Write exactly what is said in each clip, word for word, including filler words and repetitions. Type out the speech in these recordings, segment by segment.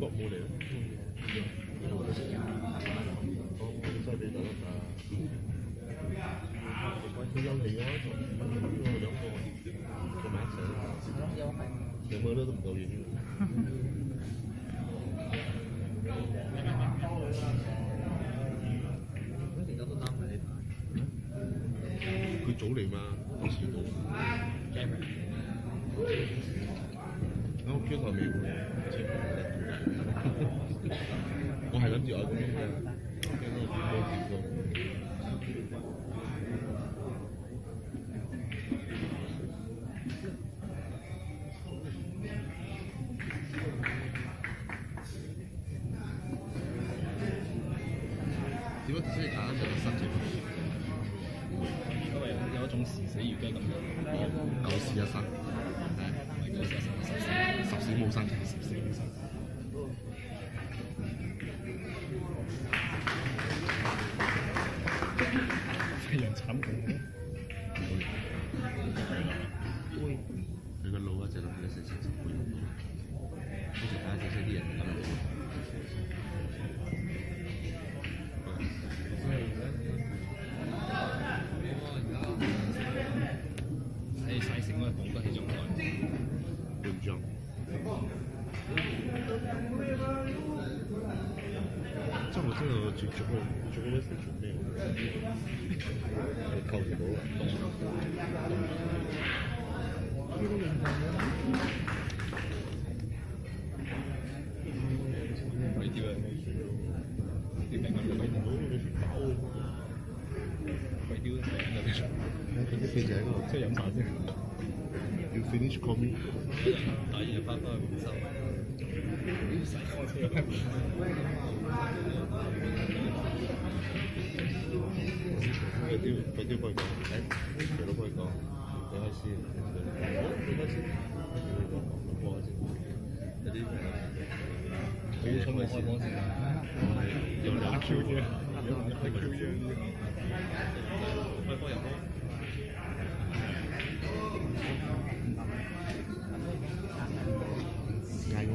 國冇嚟咯。我真係俾大家打。佢有嚟嘅話，就我兩個做埋一齊。兩個都唔夠遠。佢早嚟嘛，我遲到。我屋企台未換，我係諗住我咁樣嘅，驚我冇見到。點解即係打咗十隻？ 因為有一種視死如雞咁樣。 哦，九死一生。十死冇生，十死冇生。 非常慘痛嘅。 佢個腦一直諗住食食食會用到，好似打死啲人咁樣。 睇晒成個房都起咗來。 半張。即係我真係接觸佢，做嗰啲做咩？係扣唔到啊！ 鬼屌啊！啲名咁鬼唔到，你食飽啊嘛！鬼屌啊！ 啲飛仔喺嗰度， 即係飲茶先。 要 finish call me。 打完就翻返去換手。洗開車。 快啲快啲幫佢講，誒，佢都幫佢講，你開先，你開先，我先，有啲好重嘅事，有兩 Q 啫，有兩 Q 啫，開波入波。嗌我？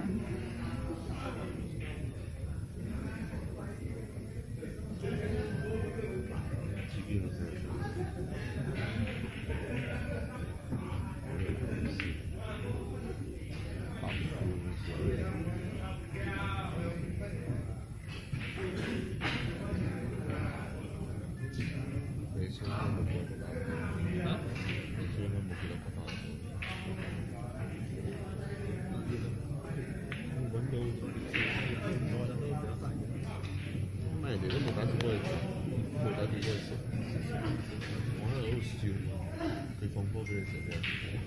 人哋都冇打電話嚟，冇打電話嚟食。我喺度喺度笑，佢放波俾你食嘅。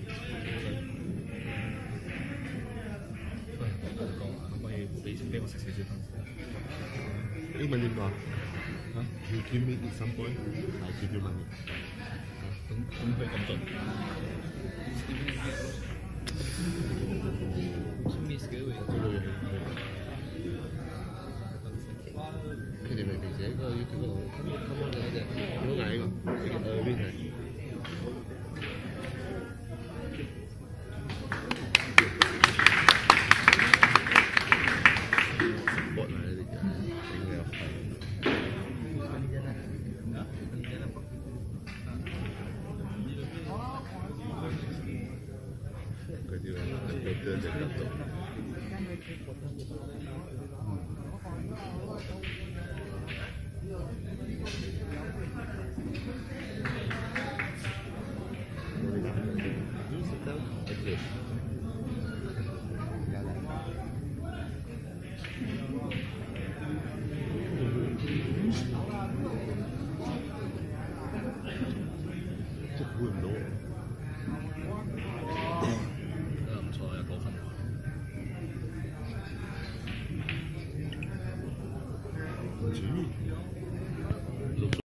喂，我同你講，可唔可以俾俾我食少少飯先？ 英文點講？嚇 ？You give me some point, I give you money。 咁咁佢咁盡。miss 嘅會。 佢哋咪平時喺嗰個 YouTube 度 come on come on 嗰隻好矮個，誒邊係？搏嚟呢啲嘅，整嘅又係。佢啲咧，佢哋隻腳度。You sit down. That's it.